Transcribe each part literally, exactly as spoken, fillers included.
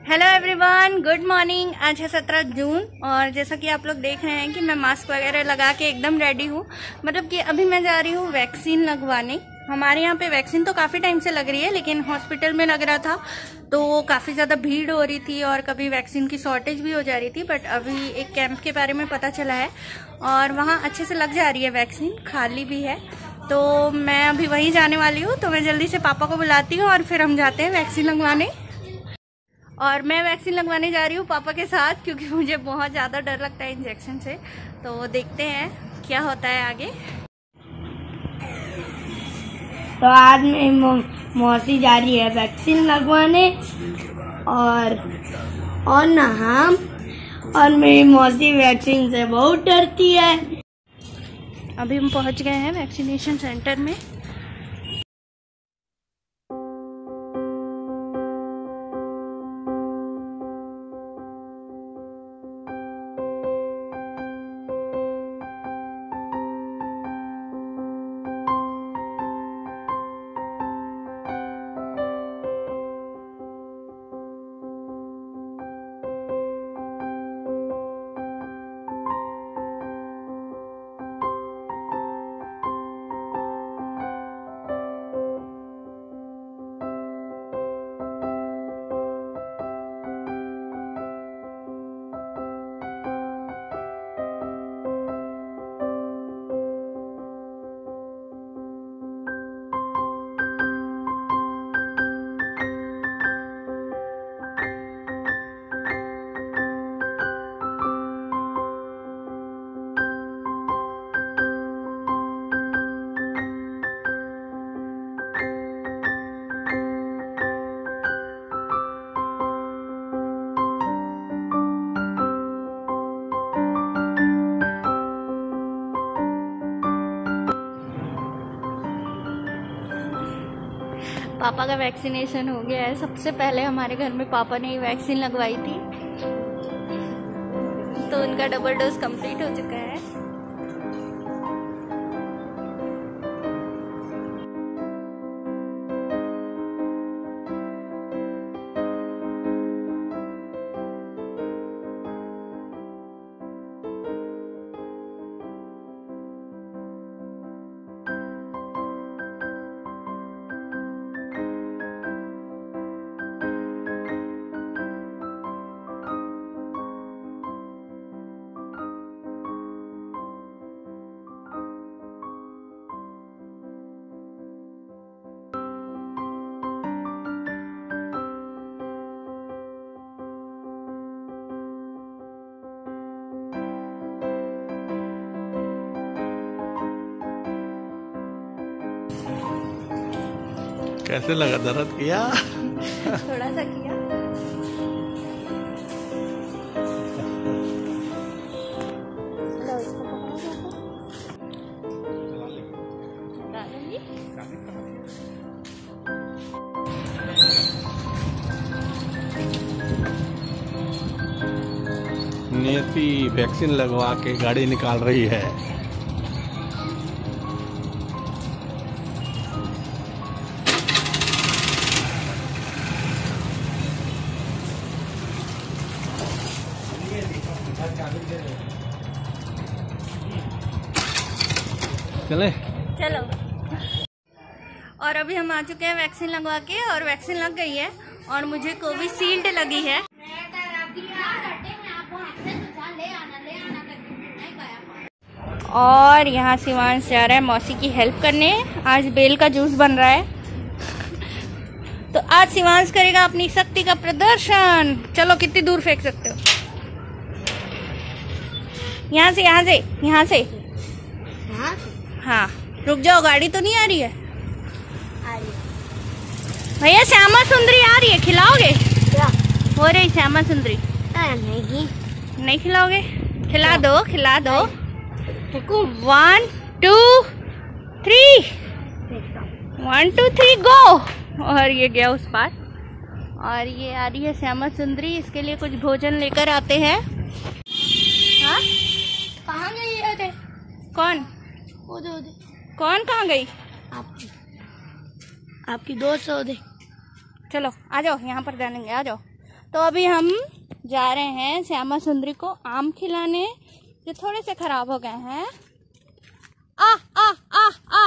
Hello everyone, good morning. आज है सत्रह जून और जैसा कि आप लोग देख रहे हैं कि मैं मास्क वगैरह लगा के एकदम रेडी हूँ। मतलब कि अभी मैं जा रही हूँ वैक्सीन लगवाने। हमारे यहाँ पे वैक्सीन तो काफ़ी टाइम से लग रही है, लेकिन हॉस्पिटल में लग रहा था तो काफ़ी ज़्यादा भीड़ हो रही थी और कभी वैक्सीन की शॉर्टेज भी हो जा रही थी। बट अभी एक कैंप के बारे में पता चला है और वहाँ अच्छे से लग जा रही है वैक्सीन, खाली भी है। तो मैं अभी वहीं जाने वाली हूँ, तो मैं जल्दी से पापा को बुलाती हूँ और फिर हम जाते हैं वैक्सीन लगवाने। और मैं वैक्सीन लगवाने जा रही हूँ पापा के साथ, क्योंकि मुझे बहुत ज़्यादा डर लगता है इंजेक्शन से। तो देखते हैं क्या होता है आगे। तो आज मेरी मौसी जा रही है वैक्सीन लगवाने और और ना हम और मेरी मौसी वैक्सीन से बहुत डरती है। अभी हम पहुँच गए हैं वैक्सीनेशन सेंटर में। पापा का वैक्सीनेशन हो गया है। सबसे पहले हमारे घर में पापा ने ही वैक्सीन लगवाई थी, तो उनका डबल डोज कंप्लीट हो चुका है। कैसे लगा? दर्द किया? थोड़ा सा किया। लो इसको डालूंगी। नियति वैक्सीन लगवा के गाड़ी निकाल रही है। चले चलो। और अभी हम आ चुके हैं वैक्सीन लगवा के, और वैक्सीन लग गई है और मुझे कोविशील्ड लगी है। और यहाँ शिवांश जा रहा है मौसी की हेल्प करने। आज बेल का जूस बन रहा है, तो आज शिवांश करेगा अपनी शक्ति का प्रदर्शन। चलो, कितनी दूर फेंक सकते हो? यहाँ से, यहाँ से, यहाँ से। हाँ, रुक जाओ, गाड़ी तो नहीं आ रही है? आ रही है भैया। श्यामा सुंदरी आ रही है, खिलाओगे? क्या हो रही श्यामा सुंदरी? नहीं नहीं खिलाओगे? खिला दो, खिला दो। One two three, one two three go. और ये गया उस पार, और ये आ रही है श्यामा सुंदरी। इसके लिए कुछ भोजन लेकर आते हैं। हाँ, कहाँ गई है? कौन? ओदे ओदे। कौन कहाँ गई? आपकी आपकी दोस्त ओदे। चलो आ जाओ, यहाँ पर जानेंगे, आ जाओ। तो अभी हम जा रहे हैं श्यामा सुंदरी को आम खिलाने, जो थोड़े से खराब हो गए हैं। आ आ आ आ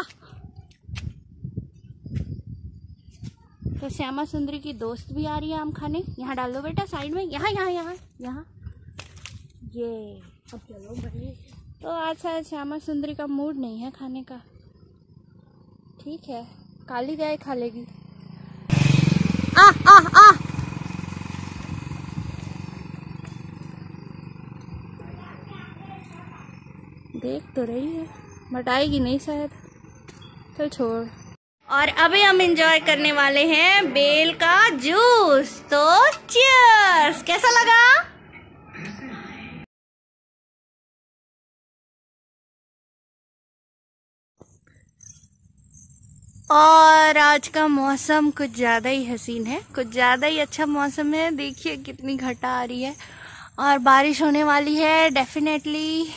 तो श्यामा सुंदरी की दोस्त भी आ रही है आम खाने। यहाँ डाल दो बेटा साइड में, यहाँ यहाँ यहाँ यहाँ ये। अब चलो भाई। तो आज शायद श्यामा सुंदरी का मूड नहीं है खाने का। ठीक है, काली गाय खा लेगी। आ आ आ देख तो रही है, बट आएगी नहीं शायद। चल छोड़। और अभी हम एंजॉय करने वाले हैं बेल का जूस। तो चीयर्स। कैसा लगा? और आज का मौसम कुछ ज़्यादा ही हसीन है, कुछ ज़्यादा ही अच्छा मौसम है। देखिए कितनी घटा आ रही है और बारिश होने वाली है डेफिनेटली।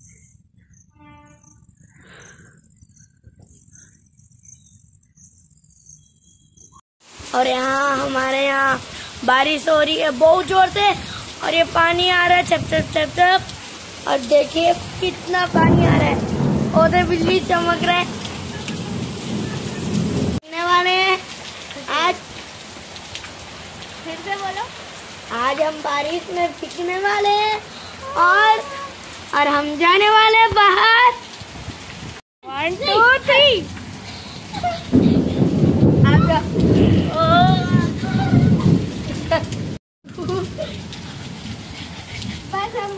और यहाँ हमारे यहाँ बारिश हो रही है बहुत जोर से, और ये पानी आ रहा है छप छप छप छप। और देखिए कितना पानी आ रहा है, उधर बिजली चमक रहा है। वाले हैं आज, फिर से बोलो। आज हम बारिश में भीगने वाले हैं और और हम जाने वाले हैं बाहर। One two three. आपका बस हम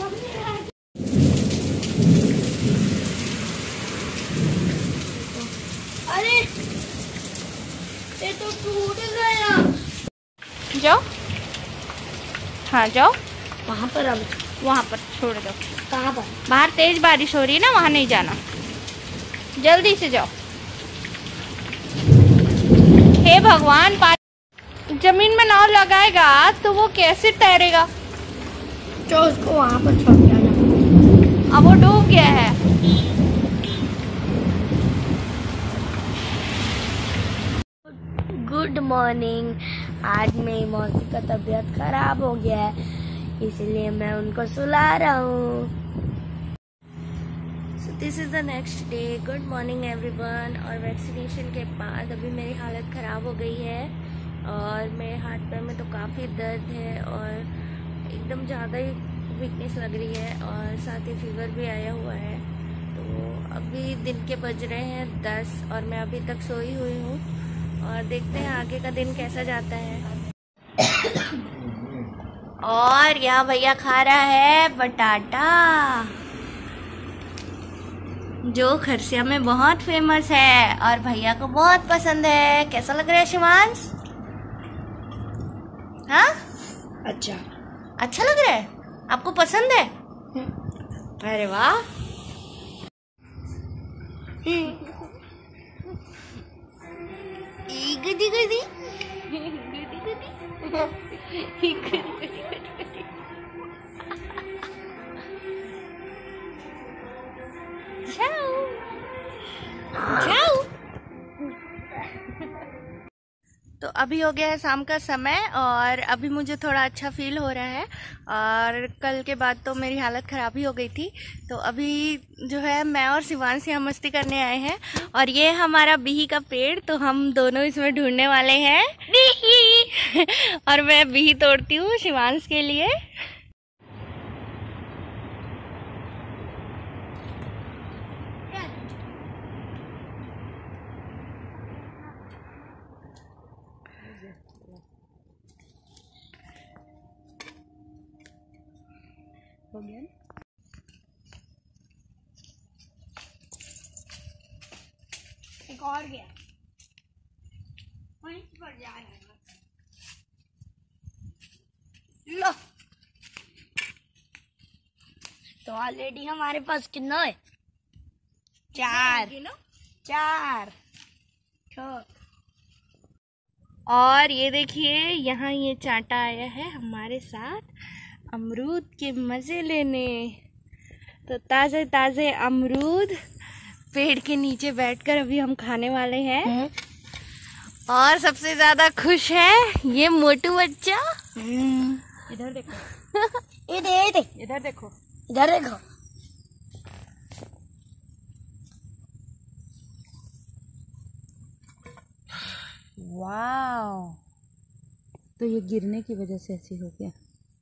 अरे ये तो टूट गया। जाओ, हाँ जाओ। वहाँ पर अब वहाँ पर छोड़ दो। कहाँ पर? बाहर तेज बारिश हो रही है ना, वहाँ नहीं जाना, जल्दी से जाओ। हे भगवान, पानी जमीन में नाव लगाएगा तो वो कैसे तैरेगा? तो उसको वहाँ पर छोड़ दिया जाए। अब वो डूब गया है। Good morning. आज मेरी मौसी का तबीयत खराब हो गया है, इसलिए मैं उनको सुला रहा हूँ। So this is the next day. Good morning everyone. और वैक्सीनेशन के बाद अभी मेरी हालत ख़राब हो गई है और मेरे हाथ पैर में तो काफ़ी दर्द है और एकदम ज़्यादा ही वीकनेस लग रही है और साथ ही फीवर भी आया हुआ है। तो अभी दिन के बज रहे हैं दस और मैं अभी तक सोई हुई हूँ और देखते हैं आगे का दिन कैसा जाता है। और यहाँ भैया खा रहा है बटाटा, जो खरसिया में बहुत फेमस है और भैया को बहुत पसंद है। कैसा लग रहा है शिवांश? हाँ, अच्छा अच्छा लग रहा है। आपको पसंद है? अरे वाह। गुदी गुदी गुदी गुदी गुदी गुदी। जाओ जाओ। तो अभी हो गया है शाम का समय और अभी मुझे थोड़ा अच्छा फील हो रहा है। और कल के बाद तो मेरी हालत ख़राब ही हो गई थी। तो अभी जो है मैं और शिवांश यहाँ मस्ती करने आए हैं और ये हमारा बिही का पेड़, तो हम दोनों इसमें ढूंढने वाले हैं बिही। और मैं बिही तोड़ती हूँ शिवांश के लिए। हो गया ना? एक और गया, वहीं पर जाएगा। लो, तो ऑलरेडी हमारे पास कितना है? चार चार छह। और ये देखिए यहाँ ये चांटा आया है हमारे साथ अमरूद के मज़े लेने। तो ताज़े ताज़े अमरूद पेड़ के नीचे बैठकर अभी हम खाने वाले हैं। और सबसे ज़्यादा खुश है ये मोटू बच्चा। इधर देखो। ये दे, ये दे, इधर देखो। इधर देखो। वाओ, तो ये गिरने की वजह से ऐसे हो गया।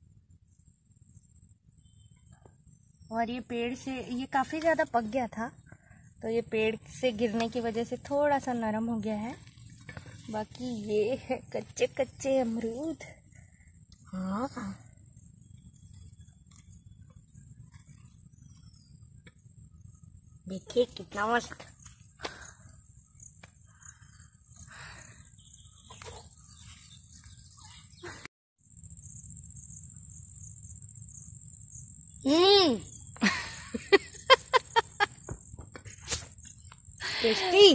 और ये पेड़ से, ये काफी ज्यादा पक गया था, तो ये पेड़ से गिरने की वजह से थोड़ा सा नरम हो गया है। बाकी ये है कच्चे कच्चे अमरूद। हाँ, देखिए कितना मस्त। हम्म, टेस्टी,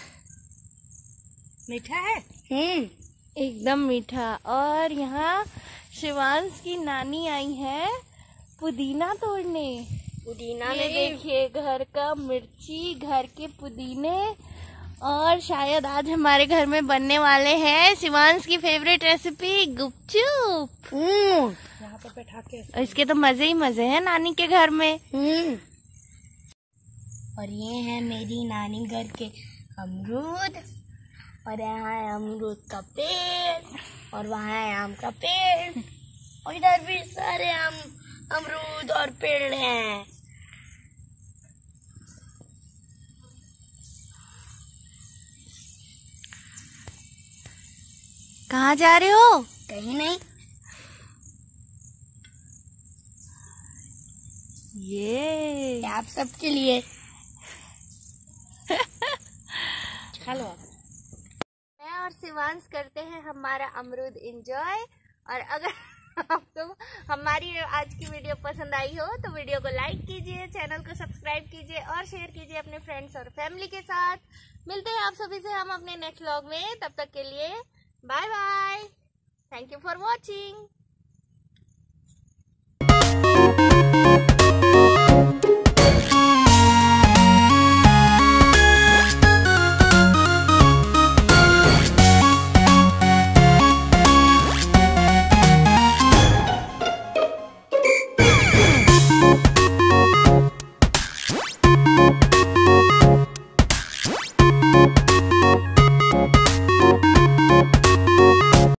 मीठा है, हम्म, एकदम मीठा। और यहाँ शिवांश की नानी आई है पुदीना तोड़ने। पुदीना ये ने देखिए, घर का मिर्ची, घर के पुदीने, और शायद आज हमारे घर में बनने वाले हैं शिवांश की फेवरेट रेसिपी गुपचुप। हम्म, यहाँ पे बैठा के, इसके तो मजे ही मजे हैं नानी के घर में। हम्म। और ये है मेरी नानी घर के अमरूद, और यहाँ है अमरूद का पेड़, और वहाँ है आम का पेड़, और इधर भी सारे आम, अमरूद और पेड़ हैं। कहाँ जा रहे हो? कहीं नहीं। ये आप सबके लिए। चलो, मैं और शिवांश करते हैं हमारा अमरूद एंजॉय। और अगर आपको हमारी आज की वीडियो पसंद आई हो तो वीडियो को लाइक कीजिए, चैनल को सब्सक्राइब कीजिए और शेयर कीजिए अपने फ्रेंड्स और फैमिली के साथ। मिलते हैं आप सभी से हम अपने नेक्स्ट व्लॉग में, तब तक के लिए bye bye. Thank you for watching.